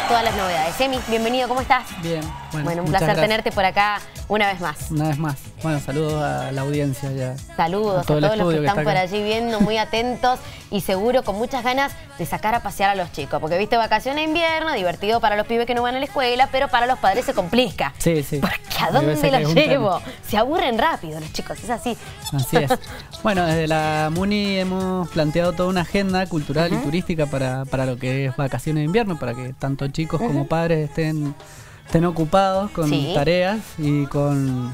todas las novedades. Emi, bienvenido, ¿cómo estás? Bien, bueno, un placer tenerte por acá una vez más. Una vez más. Bueno, saludos a la audiencia ya. Saludos a todos los que están por allí viendo, muy atentos y seguro con muchas ganas de sacar a pasear a los chicos. Porque viste, vacaciones de invierno, divertido para los pibes que no van a la escuela, pero para los padres se complica. Sí, sí. Porque ¿a dónde los llevo? Se aburren rápido los chicos, es así. Así es. Bueno, desde la MUNI hemos planteado toda una agenda cultural y turística para lo que es vacaciones de invierno, para que tanto chicos como padres estén ocupados con tareas y con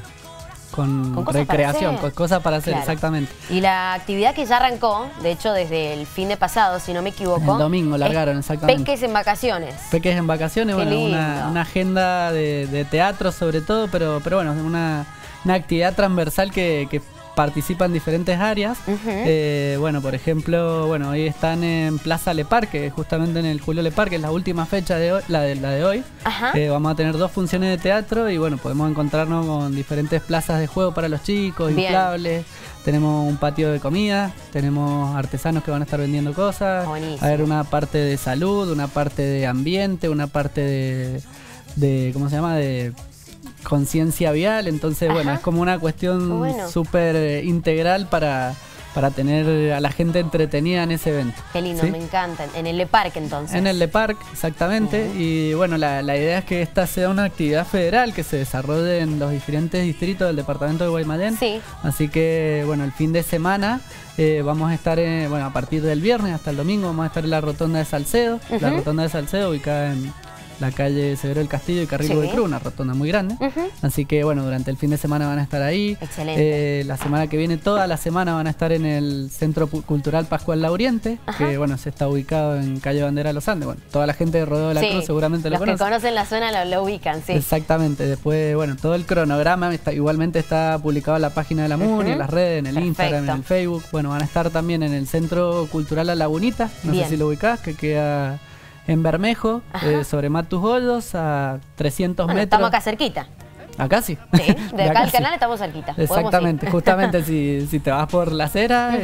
recreación, con cosas para hacer, exactamente. Y la actividad que ya arrancó, de hecho desde el fin de pasado, si no me equivoco. El domingo largaron, exactamente. Peques en vacaciones. Peques en vacaciones, bueno, una agenda de teatro sobre todo, pero bueno, una actividad transversal que participa en diferentes áreas. Bueno, por ejemplo, hoy están en Plaza Le Parque, justamente en el Julio Le Parque, es la última fecha de hoy, la de hoy. Vamos a tener 2 funciones de teatro y bueno, podemos encontrarnos con diferentes plazas de juego para los chicos, inflables. Tenemos un patio de comida, tenemos artesanos que van a estar vendiendo cosas. Buenísimo. Va a haber una parte de salud, una parte de ambiente, una parte de ¿cómo se llama? De conciencia vial, entonces bueno, es como una cuestión súper integral para tener a la gente entretenida en ese evento. Qué lindo, ¿sí? Me encanta. En el Le Parque entonces. En el Le Parque, exactamente. Y bueno, la idea es que esta sea una actividad federal que se desarrolle en los diferentes distritos del departamento de Guaymallén. Sí. Así que bueno, el fin de semana vamos a estar, a partir del viernes hasta el domingo vamos a estar en la Rotonda de Salcedo. La Rotonda de Salcedo ubicada en la calle Severo del Castillo y Carril de Cruz, una rotonda muy grande. Así que bueno, durante el fin de semana van a estar ahí. Excelente. La semana que viene, toda la semana van a estar en el Centro Cultural Pascual Lauriente, que bueno, se está ubicado en calle Bandera de los Andes. Bueno, toda la gente de Rodeo de la Cruz seguramente lo conoce. Los que conocen la zona lo ubican, sí. Exactamente. Después, bueno, todo el cronograma igualmente está publicado en la página de la MUNI, en las redes, en el Instagram, en el Facebook. Bueno, van a estar también en el Centro Cultural La Lagunita, no sé si lo ubicás, que queda en Bermejo, sobre Matus Hoyos, a 300 metros. Estamos acá cerquita. Acá sí. Sí, de acá al canal estamos cerquita. Exactamente, justamente si te vas por la acera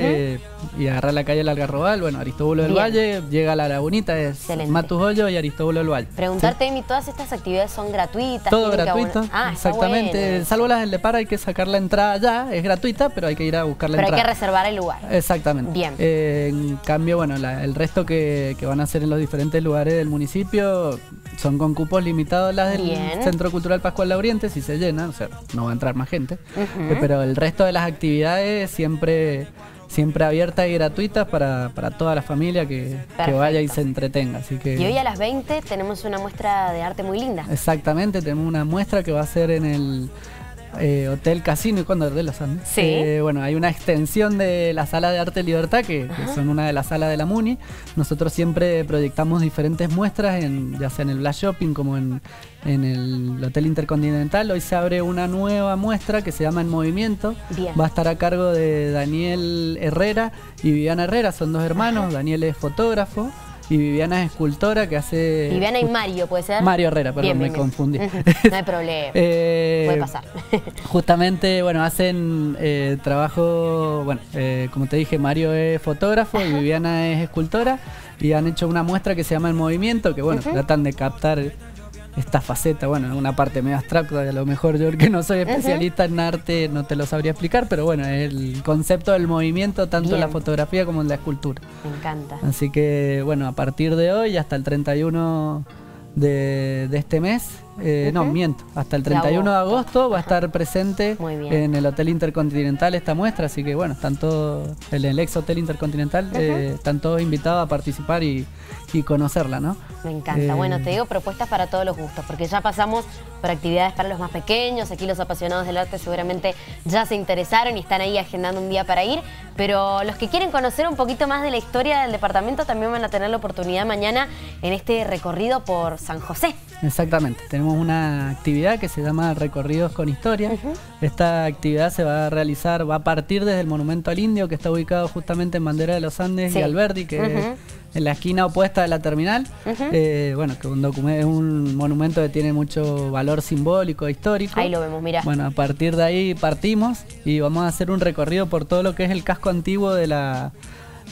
y agarras la calle del Algarrobal, bueno, Aristóbulo del Valle, llega a La Lagunita, es Matus Hoyos y Aristóbulo del Valle. Preguntarte, Emi, ¿todas estas actividades son gratuitas? Todo gratuito, exactamente. Salvo las del Lepar, hay que sacar la entrada ya, es gratuita, pero hay que ir a buscar la entrada. Pero hay que reservar el lugar. Exactamente. Bien. En cambio, bueno, el resto que van a hacer en los diferentes lugares del municipio son con cupos limitados, las del Centro Cultural Pascual Lauriente, si se llena, o sea, no va a entrar más gente, pero el resto de las actividades siempre abiertas y gratuitas para toda la familia que vaya y se entretenga. Así que, y hoy a las 20 tenemos una muestra de arte muy linda. Exactamente, tenemos una muestra que va a ser en el Hotel Casino y Cóndor de los Andes. Bueno, hay una extensión de la Sala de Arte Libertad, que son una de las salas de la MUNI. Nosotros siempre proyectamos diferentes muestras, ya sea en el Blas Shopping como en el Hotel Intercontinental. Hoy se abre una nueva muestra que se llama En Movimiento. Va a estar a cargo de Daniel Herrera y Viviana Herrera, son 2 hermanos. Daniel es fotógrafo y Viviana es escultora que hace... Viviana y Mario, ¿puede ser? Mario Herrera, perdón, me confundí. No hay problema, puede pasar. Justamente, bueno, hacen trabajo, como te dije, Mario es fotógrafo y Viviana es escultora, y han hecho una muestra que se llama En Movimiento, que bueno, tratan de captar esta faceta, bueno, una parte medio abstracta, a lo mejor yo que no soy especialista en arte no te lo sabría explicar, pero bueno, el concepto del movimiento tanto en la fotografía como en la escultura. Me encanta. Así que bueno, a partir de hoy hasta el 31 de este mes, no, miento, hasta el 31 de agosto va a estar presente en el Hotel Intercontinental esta muestra, así que bueno, están todos, en el ex Hotel Intercontinental, están todos invitados a participar y conocerla, ¿no? Me encanta. Bueno, te digo propuestas para todos los gustos, porque ya pasamos por actividades para los más pequeños. Aquí los apasionados del arte seguramente ya se interesaron y están ahí agendando un día para ir, pero los que quieren conocer un poquito más de la historia del departamento también van a tener la oportunidad mañana en este recorrido por San José. Exactamente, tenemos una actividad que se llama Recorridos con Historia. Esta actividad se va a realizar, va a partir desde el Monumento al Indio, que está ubicado justamente en Bandera de los Andes y Alberdi, que es en la esquina opuesta de la terminal. Bueno, que es un monumento que tiene mucho valor simbólico e histórico. Ahí lo vemos, mira. Bueno, a partir de ahí partimos y vamos a hacer un recorrido por todo lo que es el casco antiguo de la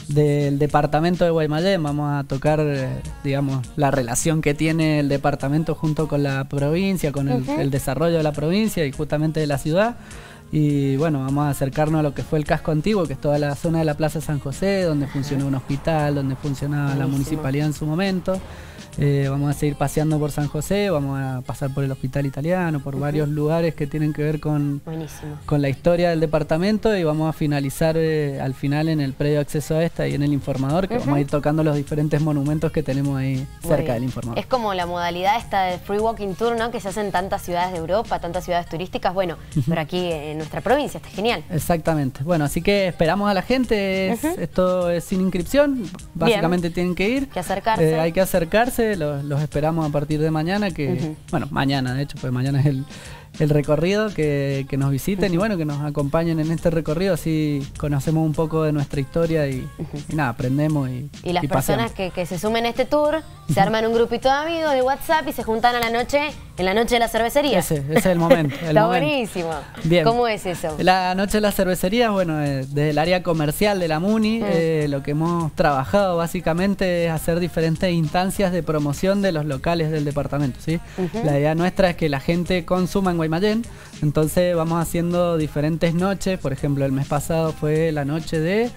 del departamento de Guaymallén. Vamos a tocar, digamos, la relación que tiene el departamento junto con la provincia, con el desarrollo de la provincia y justamente de la ciudad. Y bueno, vamos a acercarnos a lo que fue el casco antiguo, que es toda la zona de la Plaza San José, donde funcionó un hospital, donde funcionaba la municipalidad en su momento. Vamos a seguir paseando por San José, vamos a pasar por el Hospital Italiano, por varios lugares que tienen que ver con la historia del departamento, y vamos a finalizar al final en el predio acceso a esta y en el informador, que vamos a ir tocando los diferentes monumentos que tenemos ahí cerca del informador. Es como la modalidad esta de Free Walking Tour, ¿no? Que se hace en tantas ciudades de Europa, tantas ciudades turísticas, bueno, pero aquí en nuestra provincia, está genial. Exactamente, bueno, así que esperamos a la gente, esto es sin inscripción, básicamente tienen que ir. Hay que acercarse. Los esperamos a partir de mañana, que bueno, mañana de hecho, pues mañana es el recorrido, que nos visiten y bueno, que nos acompañen en este recorrido, así conocemos un poco de nuestra historia y nada, aprendemos y las personas que se sumen a este tour se arman un grupito de amigos de WhatsApp y se juntan a la noche, en la noche de la cervecería. Ese es el momento. Está buenísimo. Bien. ¿Cómo es eso? La noche de la cervecería, bueno, desde el área comercial de la MUNI, lo que hemos trabajado básicamente es hacer diferentes instancias de promoción de los locales del departamento, ¿sí? La idea nuestra es que la gente consuma en Guaymallén, entonces vamos haciendo diferentes noches. Por ejemplo, el mes pasado fue la noche de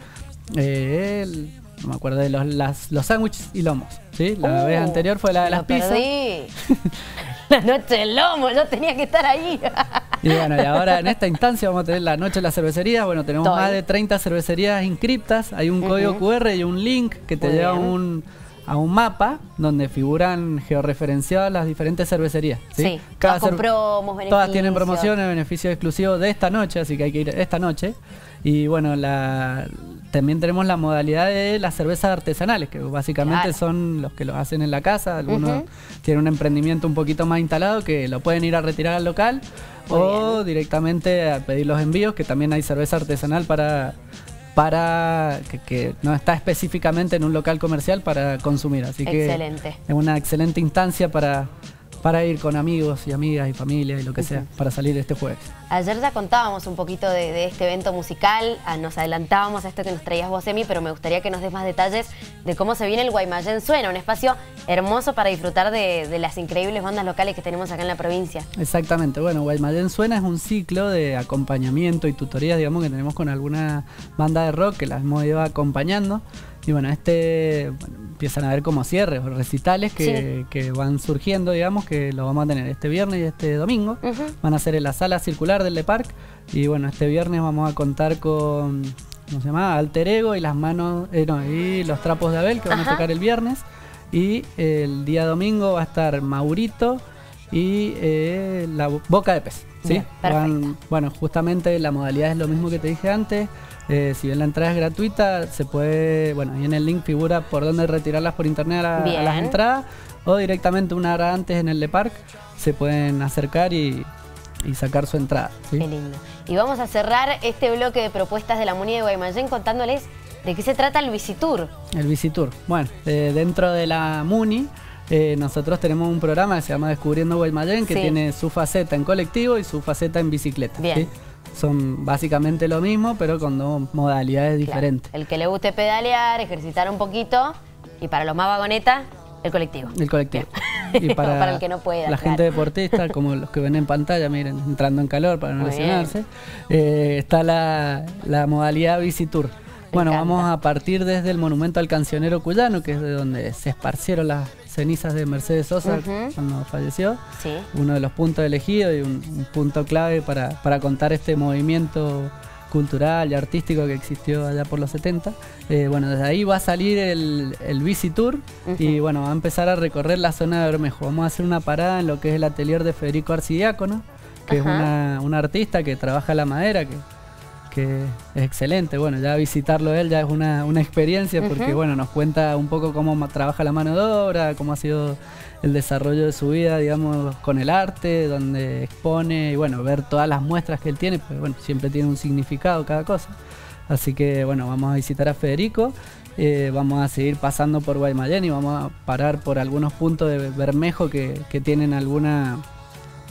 no me acuerdo, de los sándwiches y lomos, ¿sí? La vez anterior fue la de las pizzas. La noche del lomo, yo tenía que estar ahí. Y bueno, y ahora en esta instancia vamos a tener la noche de la cervecería. Bueno, tenemos más de 30 cervecerías inscriptas. Hay un código QR y un link que te lleva a un mapa donde figuran georreferenciadas las diferentes cervecerías, ¿sí? Todas con promos, beneficios. Todas tienen promociones, beneficios exclusivos de esta noche, así que hay que ir esta noche. Y bueno, también tenemos la modalidad de las cervezas artesanales, que básicamente son los que los hacen en la casa. Algunos tienen un emprendimiento un poquito más instalado, que lo pueden ir a retirar al local o directamente a pedir los envíos, que también hay cerveza artesanal para que no está específicamente en un local comercial para consumir. Así que es una excelente instancia para ir con amigos y amigas y familia y lo que sea, para salir este jueves. Ayer ya contábamos un poquito de este evento musical, nos adelantábamos a esto que nos traías vos, Emi, pero me gustaría que nos des más detalles de cómo se viene el Guaymallén Suena, un espacio hermoso para disfrutar de las increíbles bandas locales que tenemos acá en la provincia. Exactamente, bueno, Guaymallén Suena es un ciclo de acompañamiento y tutorías, digamos, que tenemos con alguna banda de rock que las hemos ido acompañando. Y bueno, empiezan a haber como cierres o recitales que van surgiendo, digamos, que lo vamos a tener este viernes y este domingo. Van a ser en la sala circular del Le Parc. Y bueno, este viernes vamos a contar con, ¿cómo se llama? Alter Ego y las manos, y los trapos de Abel, que van a tocar el viernes. Y el día domingo va a estar Maurito y la Boca de Pez, ¿sí? Bueno, justamente la modalidad es lo mismo que te dije antes. Si bien la entrada es gratuita, se puede, bueno, ahí en el link figura por dónde retirarlas por internet a las entradas, o directamente una hora antes en el Le Parc se pueden acercar y sacar su entrada, ¿sí? Qué lindo. Y vamos a cerrar este bloque de propuestas de la MUNI de Guaymallén contándoles de qué se trata el Visitour. El Visitour, bueno, dentro de la MUNI nosotros tenemos un programa que se llama Descubriendo Guaymallén, que tiene su faceta en colectivo y su faceta en bicicleta. ¿Sí? Son básicamente lo mismo, pero con dos modalidades diferentes. El que le guste pedalear, ejercitar un poquito, y para los más vagonetas, el colectivo. El colectivo. Y para el que no pueda. La gente deportista, como los que ven en pantalla, miren, entrando en calor para no lesionarse, está la modalidad Visitour. Bueno, vamos a partir desde el monumento al cancionero cuyano, que es de donde se esparcieron las cenizas de Mercedes Sosa cuando falleció. Uno de los puntos elegidos y un punto clave para contar este movimiento cultural y artístico que existió allá por los 70. Bueno, desde ahí va a salir el Visitour y bueno, va a empezar a recorrer la zona de Bermejo. Vamos a hacer una parada en lo que es el atelier de Federico Arcidiácono, que es un artista que trabaja la madera, que es excelente. Bueno, ya visitarlo él ya es una experiencia, porque bueno, nos cuenta un poco cómo trabaja la mano de obra, cómo ha sido el desarrollo de su vida, digamos, con el arte, donde expone, y bueno, ver todas las muestras que él tiene, pues bueno, siempre tiene un significado cada cosa. Así que bueno, vamos a visitar a Federico, vamos a seguir pasando por Guaymallén y vamos a parar por algunos puntos de Bermejo que tienen alguna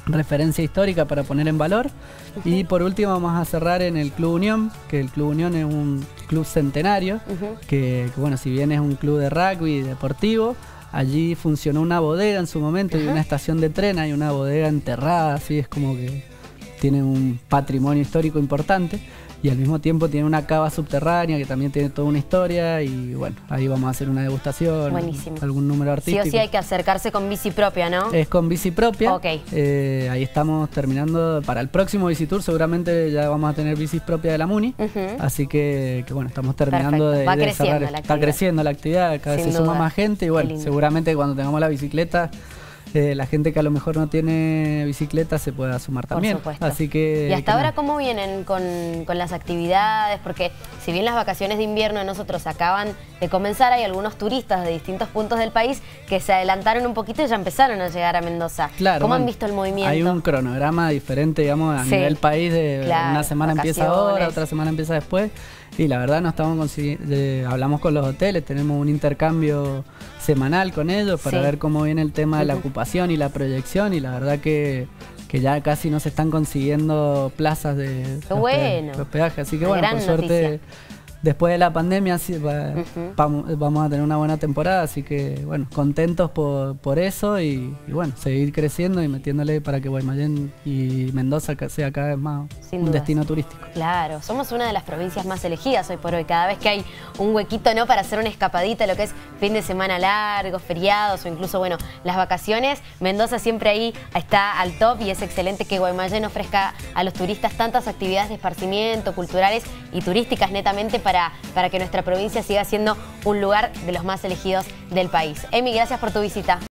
referencia histórica para poner en valor. Y por último vamos a cerrar en el Club Unión, que el Club Unión es un club centenario, que bueno, si bien es un club de rugby deportivo, allí funcionó una bodega en su momento y una estación de tren, hay una bodega enterrada, así es como que tiene un patrimonio histórico importante. Y al mismo tiempo tiene una cava subterránea que también tiene toda una historia y bueno, ahí vamos a hacer una degustación, buenísimo, algún número artístico. Sí o sí hay que acercarse con bici propia, ¿no? Es con bici propia. Ok. Ahí estamos terminando, para el próximo Bicitour seguramente ya vamos a tener bicis propias de la Muni, así que bueno, estamos terminando de cerrar. Está creciendo la actividad, cada vez se suma más gente y bueno, seguramente cuando tengamos la bicicleta, la gente que a lo mejor no tiene bicicleta se pueda sumar también. Por supuesto. Así que, ¿y hasta ahora cómo vienen con las actividades? Porque si bien las vacaciones de invierno de nosotros acaban de comenzar, hay algunos turistas de distintos puntos del país que se adelantaron un poquito y ya empezaron a llegar a Mendoza. Claro, ¿cómo han visto el movimiento? Hay un cronograma diferente, digamos, a nivel país. Una semana empieza ahora, otra semana empieza después. Y la verdad no estamos consiguiendo, hablamos con los hoteles, tenemos un intercambio semanal con ellos para ver cómo viene el tema de la ocupación y la proyección, y la verdad que ya casi no se están consiguiendo plazas de hospedaje, así que bueno, por suerte después de la pandemia vamos a tener una buena temporada, así que bueno, contentos por eso y bueno, seguir creciendo y metiéndole para que Guaymallén y Mendoza sea cada vez más un destino turístico. Claro, somos una de las provincias más elegidas hoy por hoy, cada vez que hay un huequito, ¿no?, para hacer una escapadita, lo que es fin de semana largo, feriados o incluso, bueno, las vacaciones, Mendoza siempre ahí está al top y es excelente que Guaymallén ofrezca a los turistas tantas actividades de esparcimiento, culturales y turísticas netamente para que nuestra provincia siga siendo un lugar de los más elegidos del país. Emi, gracias por tu visita.